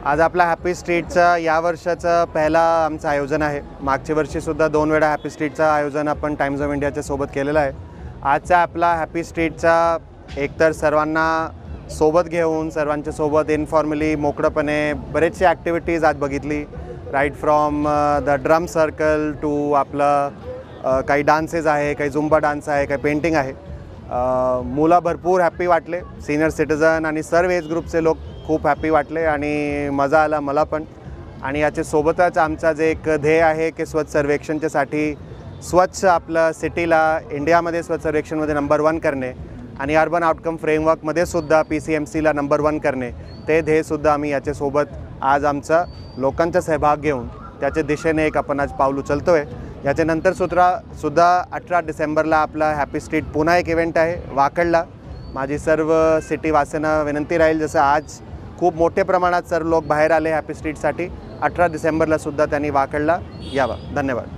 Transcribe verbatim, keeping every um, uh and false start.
आज आपला हॅपी स्ट्रीटचा या वर्षाचा पहिला आमचं आयोजन आहे। मागच्या वर्षीसुद्धा दोन वेळा हॅपी स्ट्रीटचं आयोजन आपण टाइम्स ऑफ इंडियाच्या सोबत केलेलं आहे। आजचा आपला हॅपी स्ट्रीटचा एकतर सर्वांना सोबत घेऊन सर्वांच्या सोबत इनफॉर्मली मोकळेपणे बरेचसे ॲक्टिव्हिटीज आज बघितली। Right from the drum circle to आपलं काही डान्सेस आहे, काही झुंबा डान्स आहे, काही पेंटिंग आहे। मुलं भरपूर हॅपी वाटले, सिनियर सिटीजन आणि सर्व एज ग्रुपचे लोक खूप हॅपी वाटले आणि मजा आला मला पण। आणि याच्या सोबतच आमचा जे एक ध्येय आहे की स्वच्छ सर्वेक्षणच्यासाठी स्वच्छ आपलं सिटीला इंडियामध्ये स्वच्छ सर्वेक्षणमध्ये नंबर वन करणे आणि अर्बन आउटकम फ्रेमवर्कमध्ये सुद्धा पी सी एम सीला नंबर वन करणे, ते ध्येयसुद्धा आम्ही याच्यासोबत आज आमचा लोकांचा सहभाग घेऊन त्याच्या दिशेने एक आपण आज पाऊल उचलतो आहे। याच्यानंतर सुद्धा सुद्धा अठरा डिसेंबरला आपला हॅपी स्ट्रीट पुन्हा एक इव्हेंट आहे वाकडला। माझी सर्व सिटीवासियांना विनंती राहील, जसं आज खूप मोठ्या प्रमाणात सर्व लोक बाहेर आले हॅपी स्ट्रीटसाठी, अठरा डिसेंबरला सुद्धा त्यांनी वाकडला यावा। धन्यवाद।